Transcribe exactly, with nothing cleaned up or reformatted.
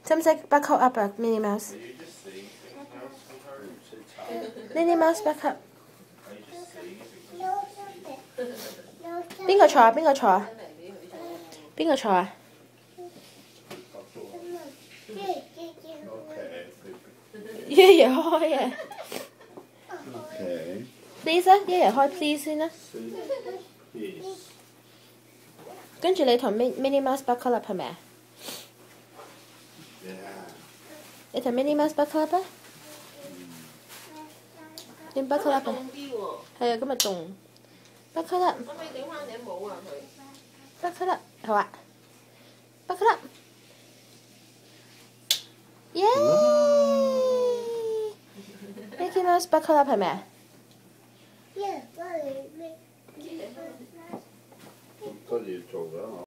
使唔使 buckle up 啊 ，Minnie Mouse？Minnie Mouse buckle up。邊個坐啊？邊個坐啊？邊個坐啊？爺爺開啊 ！Please 啊，爺爺開 please 先啦。跟住你同 Minnie Mouse buckle up 係咪啊？你同 Minnie Mouse buckle up 啊？你 buckle up 啊？係啊，今日凍。buckle up。可唔可以整翻頂帽啊佢 ？buckle up 好啊。buckle up。耶 ！Mickey Mouse buckle up 係咪啊？ 多嘢做㗎。